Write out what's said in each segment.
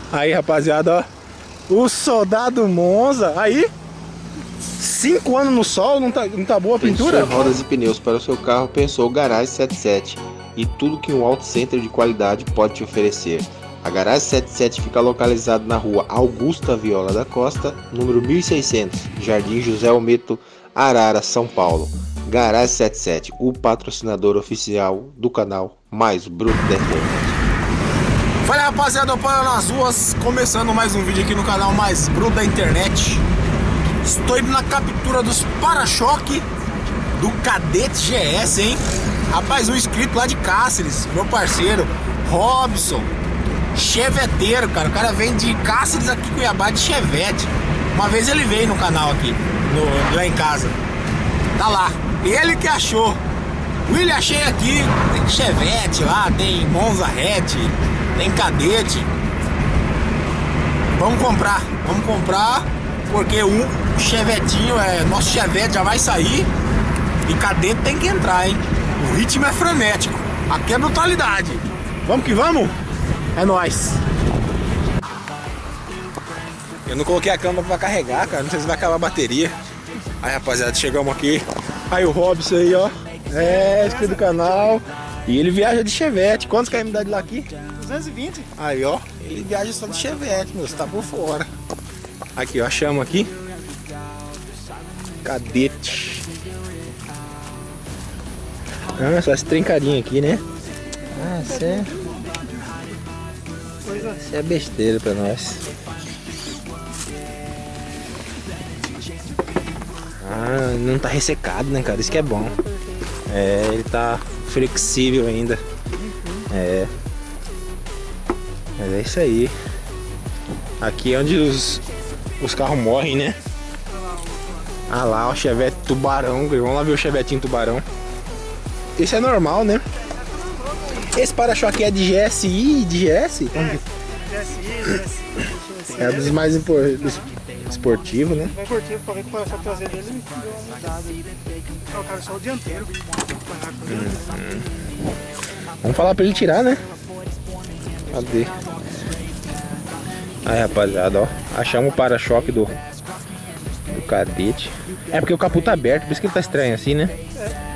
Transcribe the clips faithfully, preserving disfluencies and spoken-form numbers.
Aí, rapaziada, ó. O soldado Monza. Aí. Cinco anos no sol, não tá, não tá boa a pintura? Pensou em rodas e pneus para o seu carro, pensou Garage setenta e sete. E tudo que um auto center de qualidade pode te oferecer. A Garage setenta e sete fica localizada na rua Augusta Viola da Costa, número mil e seiscentos, Jardim José Almeto, Arara, São Paulo. Garage setenta e sete, o patrocinador oficial do canal mais bruto da internet. Fala, rapaziada, eu paro nas ruas, começando mais um vídeo aqui no canal mais bruto da internet. Estou indo na captura dos para-choque do Cadete G S, hein? Rapaz, um inscrito lá de Cáceres, meu parceiro, Robson, cheveteiro, cara. O cara vem de Cáceres aqui, Cuiabá, de chevette. Uma vez ele veio no canal aqui, no, lá em casa. Tá lá, ele que achou. William, achei aqui, tem chevette lá, tem Monza hatch, tem Cadete. Vamos comprar, vamos comprar, porque um chevetinho, é, nosso chevette já vai sair e Cadete tem que entrar, hein? O ritmo é frenético, aqui é brutalidade. Vamos que vamos? É nóis. Eu não coloquei a câmera pra carregar, cara, não sei se vai acabar a bateria. Aí, rapaziada, chegamos aqui. Aí o Robson aí, ó. É, inscrito do canal. E ele viaja de chevette. Quantos quer me dar de lá aqui? duzentos e vinte. Aí, ó. Ele viaja só de chevette, meu. Você tá por fora. Aqui, ó. Achamos aqui. Cadete. Ah, só esse trincadinho aqui, né? Ah, isso é... Isso é besteira pra nós. Ah, não tá ressecado, né, cara? Isso que é bom. É, ele tá flexível ainda. É. Mas é isso aí. Aqui é onde os, os carros morrem, né? Ah lá, o Chevette Tubarão. Vamos lá ver o Chevetinho Tubarão. Esse é normal, né? Esse para-choque é de G S I, de G S? É, G S I, G S I. É dos mais importantes. Esportivo, né? Vai curtir, pra ver que o para-choque traseiro dele deu uma mudada aí. Colocaram só o dianteiro. Uhum. Vamos falar pra ele tirar, né? Cadê? Aí, rapaziada, ó. Achamos o para-choque do, do Cadete. É porque o capô tá aberto, por isso que ele tá estranho assim, né? É.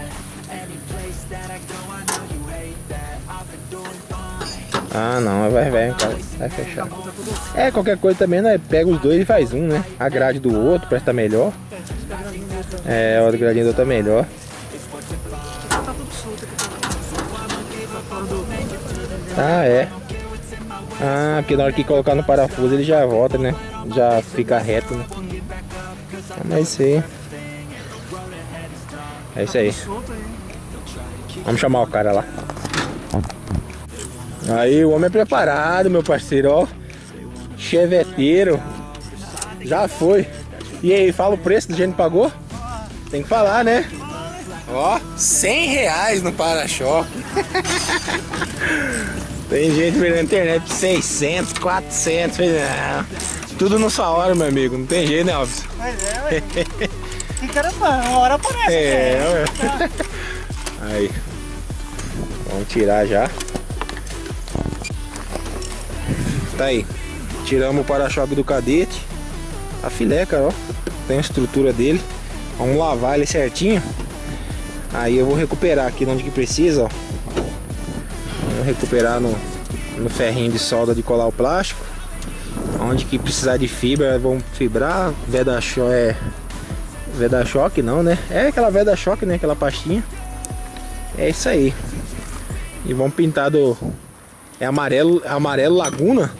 Ah, não, vai, vai, cara, vai fechar. É, qualquer coisa também, né? Pega os dois e faz um, né? A grade do outro parece que tá melhor. É, a gradinha do outro tá melhor. Ah, é. Ah, porque na hora que colocar no parafuso ele já volta, né? Já fica reto, né? Mas isso aí. É isso aí. Vamos chamar o cara lá. Aí, o homem é preparado, meu parceiro, ó. Cheveteiro. Já foi. E aí, fala o preço do jeito que pagou? Tem que falar, né? Ó, cem reais no para-choque. Tem gente vendo na internet por seiscentos, quatrocentos. Não. Tudo na sua hora, meu amigo. Não tem jeito, né, Robson? Mas é, ué. Que cara, uma hora aparece. É, ué. Aí. Vamos tirar já. Tá aí, tiramos o para-choque do Cadete. A filé, cara, ó. Tem a estrutura dele. Vamos lavar ele certinho. Aí eu vou recuperar aqui onde que precisa, ó. Vamos recuperar no, no ferrinho de solda de colar o plástico. Onde que precisar de fibra, vamos fibrar. Veda-choque é... Veda-choque não, né? É aquela veda-choque, né? Aquela pastinha. É isso aí. E vamos pintar do... É amarelo, amarelo Laguna.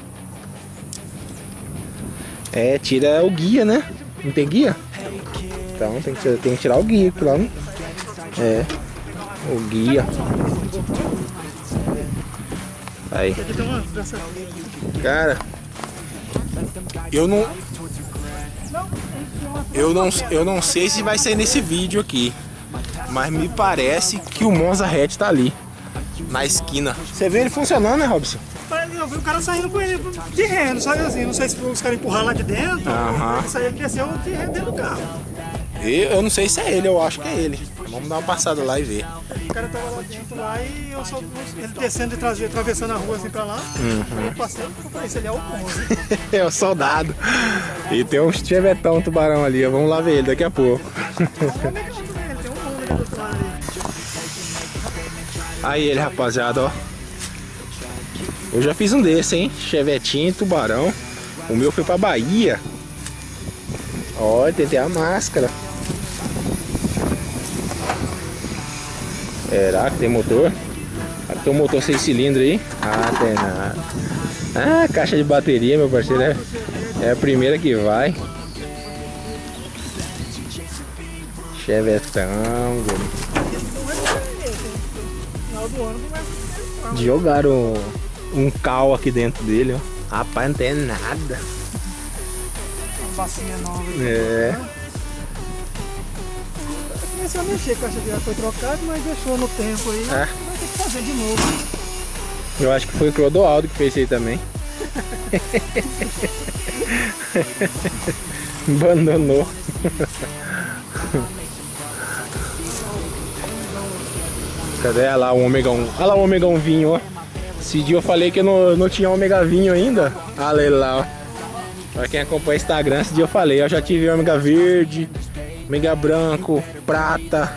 É, tira o guia, né? Não tem guia? Então tem que, tem que tirar o guia, lá, né? É, o guia. Aí. Cara, eu não, eu não, eu não sei se vai sair nesse vídeo aqui, mas me parece que o Monza hatch tá ali, na esquina. Você vê ele funcionando, né, Robson? Eu vi o cara saindo com ele de ré, não saiu assim, não sei se os caras empurraram lá de dentro, Aham. ele saiu, ele desceu de ré dentro do carro. Eu, eu não sei se é ele, eu acho que é ele. Vamos dar uma passada lá e ver. O cara tava lá dentro lá e eu só ele descendo de trazer, atravessando a rua assim pra lá. Uhum. Eu passei e falei, esse ali é o onze. É o soldado. E tem um chevetão, um tubarão ali. Vamos lá ver ele daqui a pouco. Tem um mundo ali do outro lado ali. Aí ele, rapaziada, ó. Eu já fiz um desse, hein? Chevetinho, tubarão. O meu foi pra Bahia. Ó, tem até a máscara. Será que tem motor? Aqui tem um motor seis cilindros aí. Ah, tem nada. Ah, caixa de bateria, meu parceiro. É, é a primeira que vai. Chevetão, velho. Final do ano começa. Jogaram um, um cal aqui dentro dele, ó. Rapaz, não tem nada. Uma bacinha nova. É. Começou a mexer, a caixa de ar foi trocada, mas deixou no tempo aí. É. Vai ter que fazer de novo. Eu acho que foi o Clodoaldo que fez isso aí também. Abandonou. Cadê? Olha lá o ômega um. Olha lá o ômega um vinho, ó. Esse dia eu falei que não, não tinha ômega vinho ainda. Olha ele lá, ó. Pra quem acompanha o Instagram, esse dia eu falei, eu já tive ômega verde, ômega branco, prata,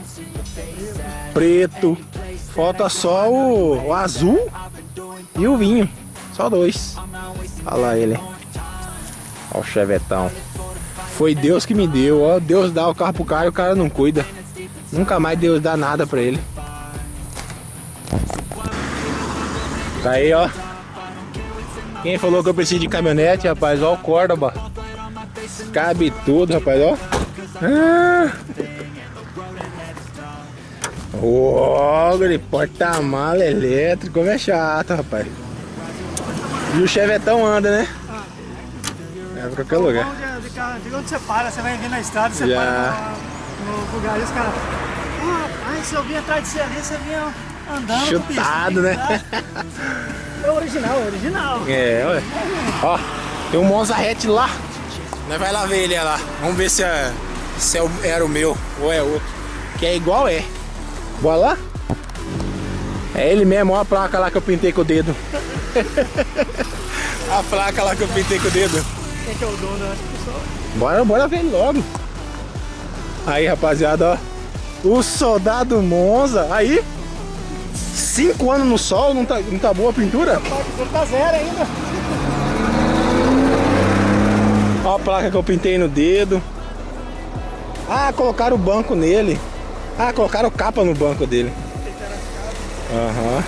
preto. Falta só o, o azul e o vinho. Só dois. Olha lá ele. Olha o chevetão. Foi Deus que me deu, ó. Deus dá o carro pro cara e o cara não cuida. Nunca mais Deus dá nada pra ele. Tá aí, ó. Quem falou que eu preciso de caminhonete, rapaz? Ó o Córdoba. Cabe tudo, rapaz, ó. Ah. Ó, oh, porta-mala elétrico, como é chato, rapaz. E o chevetão anda, né? É pra qualquer lugar. De, de, de, de onde você para, você vai vir na estrada, você Já. para no, no lugar e os caras. Ah, se eu vim atrás de você ali, você vinha andando. Chutado, né? É o original, é o original. É, ué. Ó, tem um Monza hatch lá. Nós vai lá ver ele lá. Vamos ver se, é, se é o, era o meu ou é outro. Que é igual é. Bora lá? É ele mesmo, ó a placa lá que eu pintei com o dedo. A placa lá que eu pintei com o dedo. Quem que é o dono, né? Bora, bora ver ele logo. Aí, rapaziada, ó. O soldado Monza. Aí. Cinco anos no sol, não tá, não tá boa a pintura? Tá zero ainda. Ó a placa que eu pintei no dedo. Ah, colocaram o banco nele. Ah, colocaram capa no banco dele. Aham.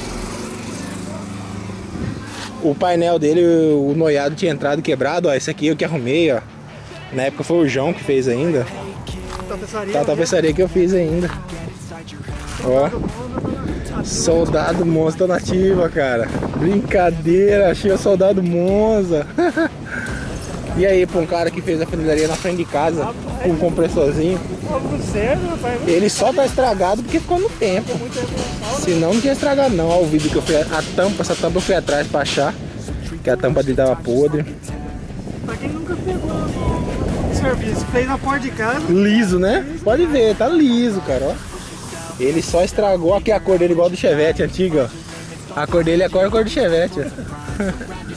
Uhum. O painel dele, o noiado tinha entrado quebrado, ó. Esse aqui eu que arrumei, ó. Na época foi o João que fez ainda. Tapeçaria. Tá a tapeçaria que eu fiz ainda. Ó. Soldado Monza nativa, cara. Brincadeira, achei o soldado Monza. E aí, pra um cara que fez a funilaria na frente de casa, com um compressorzinho. Ele só tá estragado porque ficou no tempo. Senão não tinha estragado não. Olha o vídeo que eu fui. A tampa, essa tampa eu fui atrás pra achar. Que a tampa dele tava podre. Pra quem nunca pegou o serviço, fez na porta de casa. Liso, né? Pode ver, tá liso, cara, ó. Ele só estragou aqui a cor dele igual do Chevette antigo, ó. A cor dele é a cor, a cor do Chevette, ó.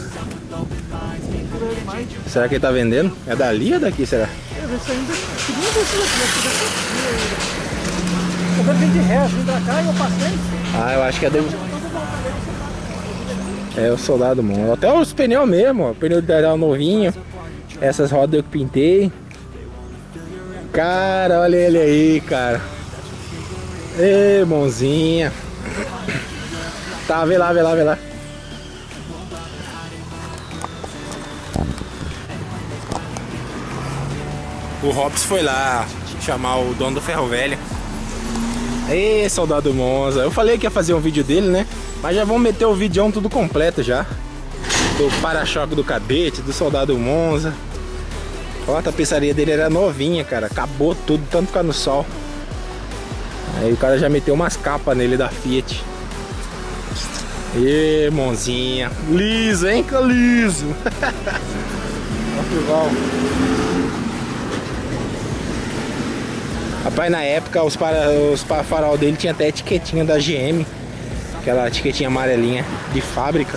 Será que ele tá vendendo? É dali ou daqui, será? Eu vejo isso ainda. Segunda vez que eu aqui, eu vim de ré, vim pra cá e eu passei. Ah, eu acho que é do... É o soldado Monza. Até os pneus mesmo, ó. Pneu de pedal novinho. Essas rodas eu que pintei. Cara, olha ele aí, cara. Ei, mãozinha. Tá, vê lá, vê lá, vê lá. O Robson foi lá chamar o dono do ferro velho. Ei, soldado Monza. Eu falei que ia fazer um vídeo dele, né? Mas já vamos meter o vídeo tudo completo já. Do para-choque do cadete, do soldado Monza. Ó, a tapeçaria dele era novinha, cara. Acabou tudo, tanto ficar no sol. Aí o cara já meteu umas capas nele da Fiat. Ê, mãozinha. Liso, hein? Que liso. Ó, rival. A Rapaz, na época os, para, os para farol dele tinha até etiquetinha da G M. Aquela etiquetinha amarelinha de fábrica.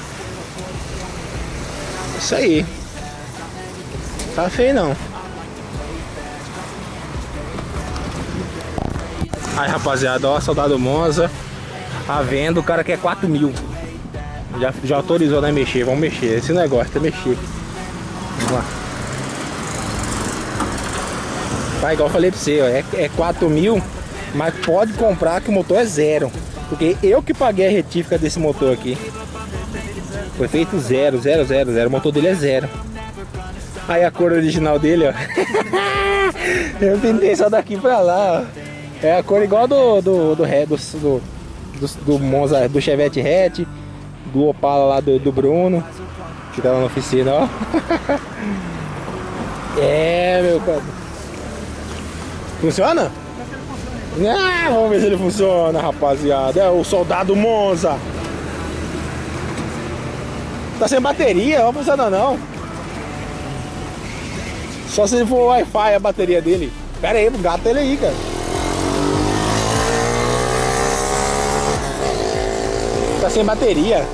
Isso aí. Tá feio não. Aí rapaziada, ó, Soldado Monza à venda, o cara quer quatro mil. Já, já autorizou, né, mexer, vamos mexer. Esse negócio é mexer. Vamos lá. Vai, igual eu falei pra você, ó, é, é quatro mil, mas pode comprar que o motor é zero. Porque eu que paguei a retífica desse motor aqui. Foi feito zero, zero, zero, zero. O motor dele é zero. Aí a cor original dele, ó. Eu pintei só daqui pra lá, ó. É a cor igual do do do, do, do, do, do Monza, do Chevette hatch, do Opala lá do, do Bruno, que tá lá na oficina, ó. É, meu cara. Funciona? Ah, vamos ver se ele funciona, rapaziada. É o Soldado Monza. Tá sem bateria, não funciona não. Só se for Wi-Fi a bateria dele. Pera aí, gata ele aí, cara. Tá sem bateria.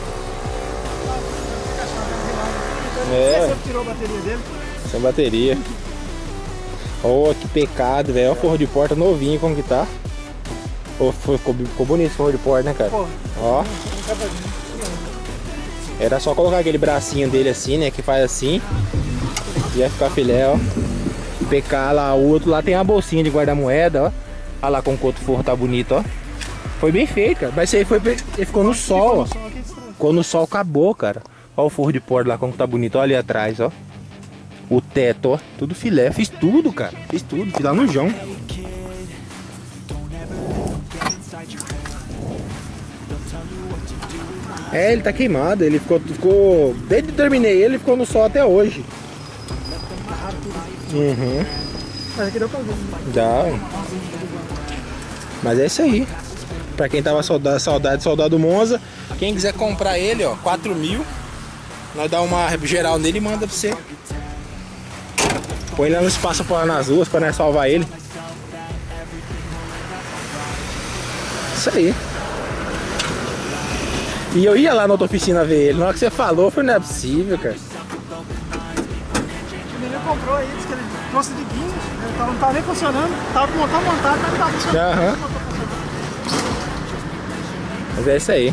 É. Você tirou a bateria dele? Sem bateria. Oh, que pecado, velho. Olha o forro de porta novinho, como que tá. Oh, ficou, ficou bonito esse forro de porta, né, cara? Ó. Era só colocar aquele bracinho dele assim, né? Que faz assim. Ia ficar filé, ó. Pecar lá, o outro lá tem a bolsinha de guarda-moeda, ó. Olha lá como o outro forro tá bonito, ó. Foi bem feito, cara. Mas esse aí foi, ele ficou no sol, ó. Ficou no sol, acabou, cara. Olha o forro de porta lá como tá bonito, olha ali atrás, ó. O teto, ó. Tudo filé. Fiz tudo, cara. Fiz tudo. Fiz lá no João. É, ele tá queimado. Ele ficou, ficou... Desde que terminei ele, ele ficou no sol até hoje. Uhum. Mas aqui deu pra ver. Dá. Mas é isso aí. Pra quem tava saudade, saudade Soldado Monza, quem quiser comprar ele, ó, quatro mil. Nós dá uma geral nele e manda pra você. Põe lá no espaço para nas ruas pra nós salvar ele. Isso aí. E eu ia lá na outra oficina ver ele. Na hora que você falou, foi não é possível, cara. O menino comprou aí, disse que ele trouxe de guinhos. Ele não tava nem funcionando. Tava com o motor montado, mas não tava funcionando. Uhum. Mas é isso aí.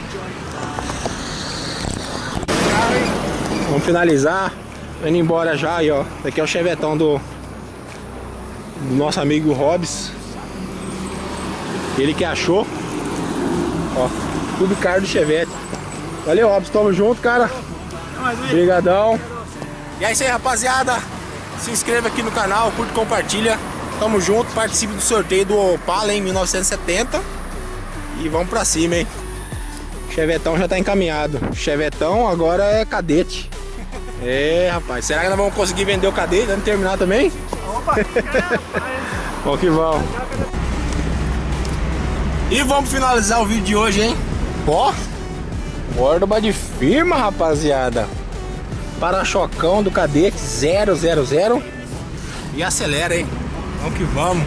Vamos finalizar. Indo embora já aí, ó. Esse aqui é o chevetão do, do nosso amigo Hobbs. Ele que achou. Ó, tudo caro do Chevette. Valeu, Hobbs. Tamo junto, cara. Obrigadão. E é isso aí, rapaziada. Se inscreva aqui no canal, curte, compartilha. Tamo junto. Participe do sorteio do Opala em mil novecentos e setenta. E vamos pra cima, hein? Chevetão já tá encaminhado. Chevetão agora é cadete. É, rapaz. Será que nós vamos conseguir vender o cadete antes de terminar também? Opa! Bom que vamos. E vamos finalizar o vídeo de hoje, hein? Ó! Bordoba de firma, rapaziada. Para-chocão do cadete zero zero zero. E acelera, hein? Vamos que vamos.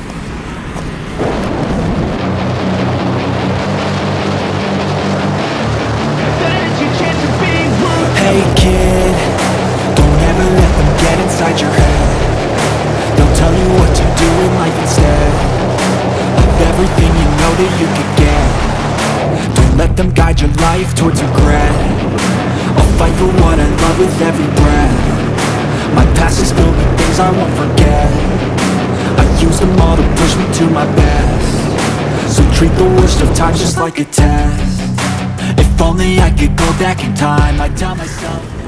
Hey kid, don't ever let them get inside your head. They'll tell you what to do in life instead of everything you know that you could get. Don't let them guide your life towards regret. I'll fight for what I love with every breath. My past is filled with things I won't forget. I use them all to push me to my best. So treat the worst of times just like a test. If only I could go back in time, I'd tell myself